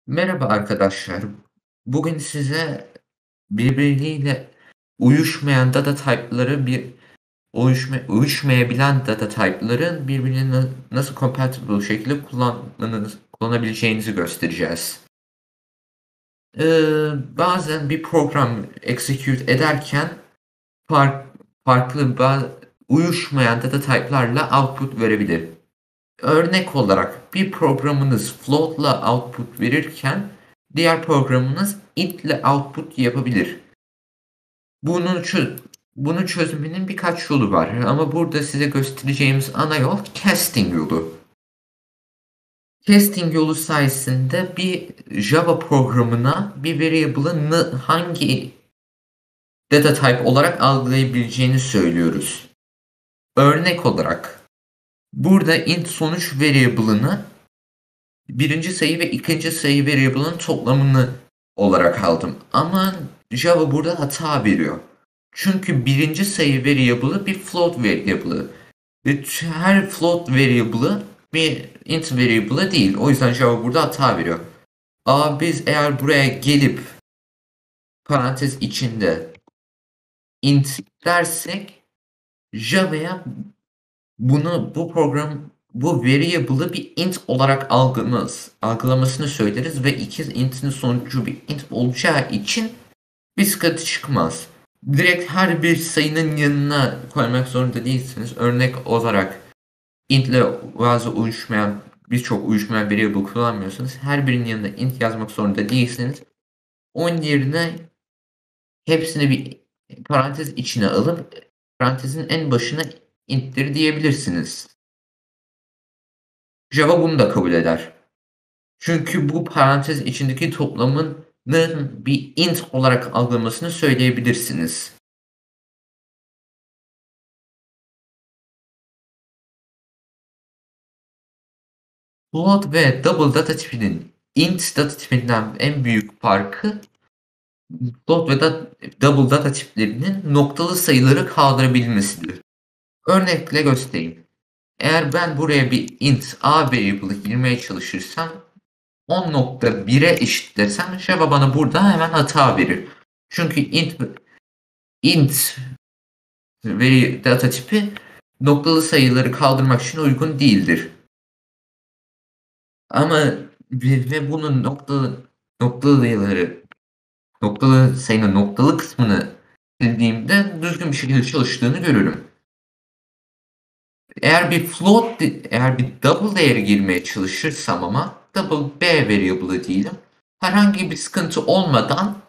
Merhaba arkadaşlar. Bugün size birbiriyle uyuşmayan data type'ları uyuşmayabilen data type'ların birbirine nasıl compatible şekilde kullanabileceğinizi göstereceğiz. Bazen bir program execute ederken fark, farklı uyuşmayan data type'larla output verebilir. Örnek olarak bir programınız float'la output verirken diğer programınız int'le output yapabilir. Bunun çö Bunu çözmenin birkaç yolu var ama burada size göstereceğimiz ana yol casting yolu. Casting yolu sayesinde bir Java programına bir variable'ı hangi data type olarak algılayabileceğini söylüyoruz. Örnek olarak burada int sonuç variable'ını birinci sayı ve ikinci sayı variable'ın toplamını olarak aldım. Ama Java burada hata veriyor. Çünkü birinci sayı variable'ı bir float variable'ı. Ve her float variable'ı bir int variable'ı değil. O yüzden Java burada hata veriyor. Biz eğer buraya gelip parantez içinde int dersek Java'ya bu variable'ı bir int olarak algılamasını söyleriz ve iki int'in sonucu bir int olacağı için bir sıkıntı çıkmaz. Direkt her bir sayının yanına koymak zorunda değilsiniz. Örnek olarak int ile birçok uyuşmayan variable kullanmıyorsanız her birinin yanına int yazmak zorunda değilsiniz. Onun yerine hepsini bir parantez içine alıp parantezin en başına int'tir diyebilirsiniz. Java bunu da kabul eder. Çünkü bu parantez içindeki toplamının bir int olarak algılamasını söyleyebilirsiniz. Float ve double data tipinin int data tipinden en büyük farkı float ve double data tiplerinin noktalı sayıları kaldırabilmesidir. Örnekle göstereyim. Eğer ben buraya bir int a variable'ı girmeye çalışırsam 10.1'e eşitlesem Java bana burada hemen hata verir. Çünkü int veri data tipi noktalı sayıları kaldırmak için uygun değildir. Ama ve bunun noktalı sayının noktalı kısmını sildiğimde düzgün bir şekilde çalıştığını görürüm. Eğer bir double değeri girmeye çalışırsam ama double b variable'ı diyelim. Herhangi bir sıkıntı olmadan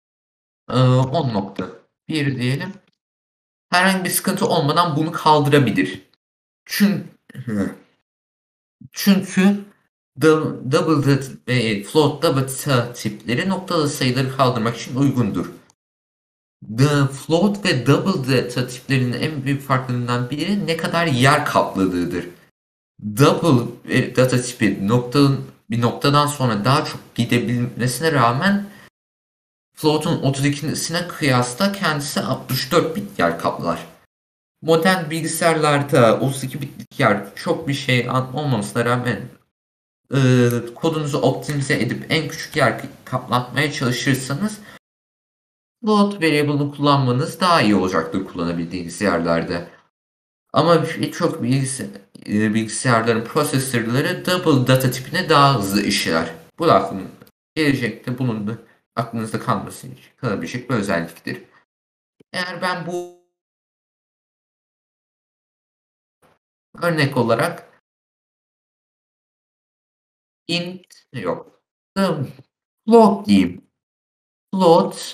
10.1 diyelim. Herhangi bir sıkıntı olmadan bunu kaldırabilir. Çünkü double ve float data tipleri noktalı sayıları kaldırmak için uygundur. Float ve double data tiplerinin en büyük farklarından biri ne kadar yer kapladığıdır. Double data tipi bir noktadan sonra daha çok gidebilmesine rağmen float'un 32'sine kıyasla kendisi 64 bit yer kaplar. Modern bilgisayarlarda 32 bitlik yer çok bir şey olmamasına rağmen kodunuzu optimize edip en küçük yer kaplatmaya çalışırsanız float variable'ını kullanmanız daha iyi olacaktır kullanabildiğiniz yerlerde. Ama birçok bilgisayarların prosesörleri double data tipine daha hızlı işler. Bu da gelecekte bunun da aklınızda kalması için kalabilecek bir özelliktir. Eğer ben bu örnek olarak int yok. Float diyeyim. Float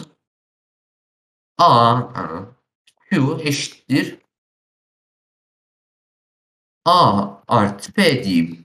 q eşittir a artı b diyeyim.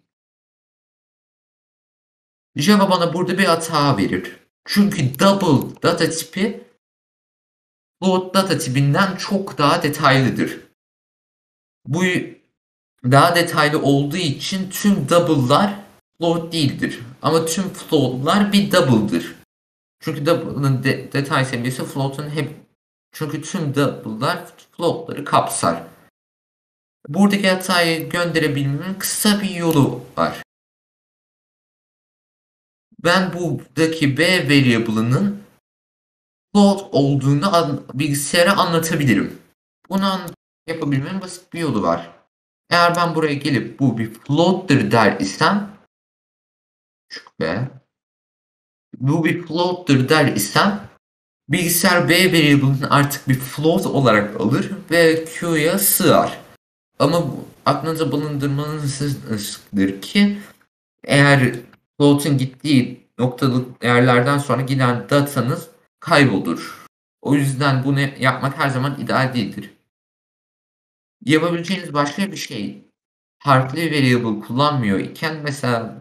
Java bana burada bir hata verir. Çünkü double data tipi float data tipinden çok daha detaylıdır. Bu daha detaylı olduğu için tüm double'lar float değildir. Ama tüm float'lar bir double'dır. Çünkü double'ın detay seviyesi float'un çünkü tüm double'lar float'ları kapsar. Buradaki hatayı gönderebilmenin kısa bir yolu var. Ben buradaki B variable'ının float olduğunu bilgisayara anlatabilirim. Bunu yapabilmenin basit bir yolu var. Eğer ben buraya gelip bu bir float'tur der isem, ve bu bir float'tur der isem, bilgisayar B variable'ını artık bir float olarak alır ve Q'ya sığar. Ama aklınıza bulundurmanızdır ki eğer float'un gittiği noktalı değerlerden sonra giden datanız kaybolur. O yüzden bunu yapmak her zaman ideal değildir. Yapabileceğiniz başka bir şey, farklı variable kullanmıyor iken mesela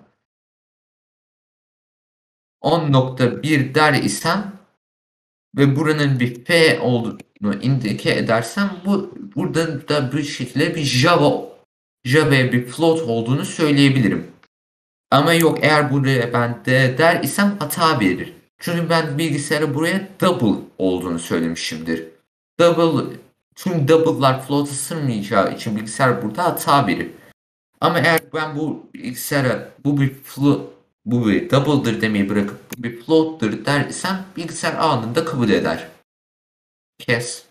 10.1 der isem ve buranın bir f olduğunu indike edersem burada da bir şekilde bir Java'ya bir float olduğunu söyleyebilirim. Ama yok, eğer buraya ben de der isem hata verir. Çünkü ben bilgisayara buraya double olduğunu söylemişimdir. Tüm double'lar float'a sığmayacağı için bilgisayar burada hata verir. Ama eğer ben bu bilgisayara bu bir double'dır demeyi bırakıp bu bir float'dır der isem bilgisayar anında kabul eder. Kes.